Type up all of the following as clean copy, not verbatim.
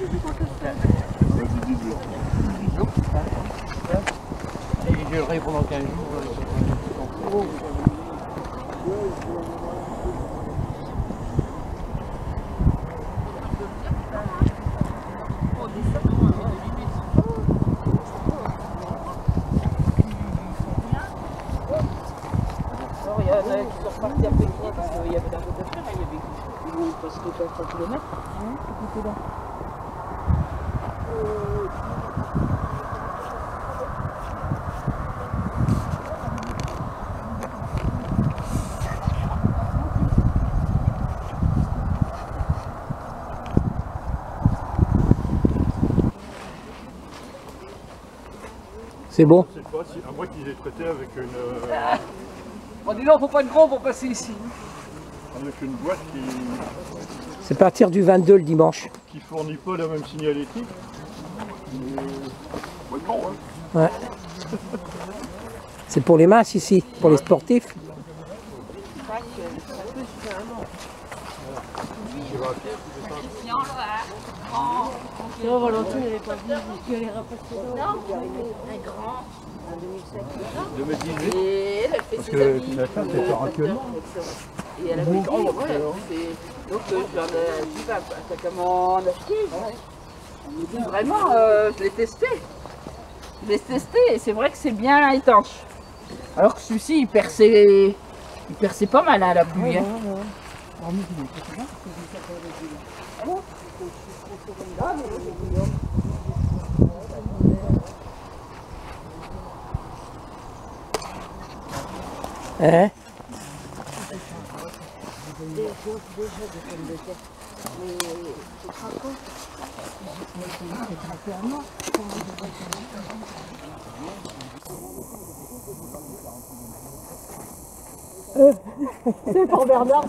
Et je le réponds pendant 15 jours. Il y en a qui sont repartis après toi parce qu'il y avait la route à faire, il y avait presque 400 km. C'est bon? Je sais pas, si, à moins qu'ils aient traité avec une, Bon, dis donc, faut pas être gros pour passer ici. avec une boîte C'est partir du 22 le dimanche. qui fournit pas la même signalétique. Mais... Ouais, bon, hein. Ouais. C'est pour les masses ici, pour les sportifs. Non, Valentine n'avait pas dit qu'elle est rapatriée. Non, un grand, un 2005. 2018. Et elle a fait Parce ses que amis. la carte est pas actuellement. Et elle avait dit, ouais, donc je leur ai dit, bah, t'as comment acheter? Elle me dit, vraiment, je l'ai testé. Je l'ai testé et c'est vrai que c'est bien étanche. Alors que celui-ci, il perçait pas mal hein, la pluie. Hein. Hein? C'est pour Bernard.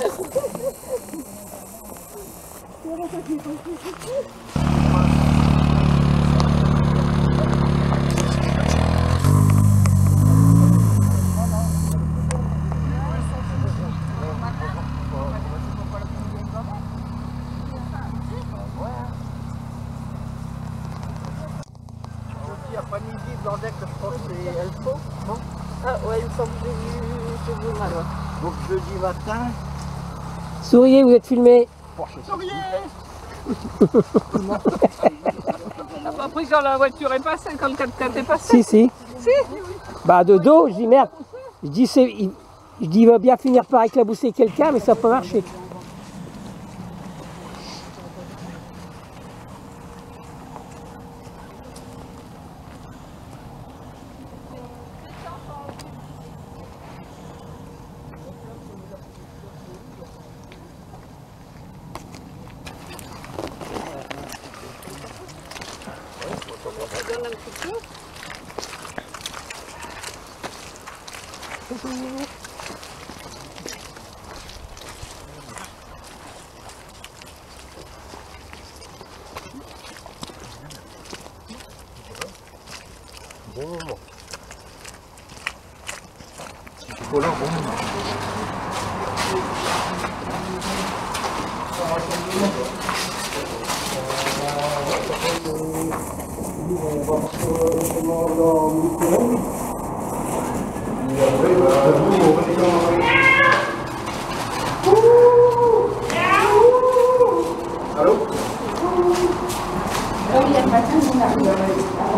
Après-midi, Blandec, je pense que c'est Elfo, non? Ah ouais, il me semble que j'ai vu mal, ouais. Donc jeudi matin... Souriez, vous êtes filmé. Souriez. T'as pas pris quand la voiture est passée, quand le 4x4 est passé? Si. Bah de dos, je dis merde. Je dis il va bien finir par éclabousser quelqu'un, mais ça peut marcher. Bon moment. Voilà, bon moment. Allô? Hier matin, on arrive.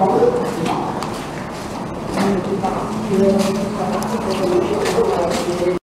On était parti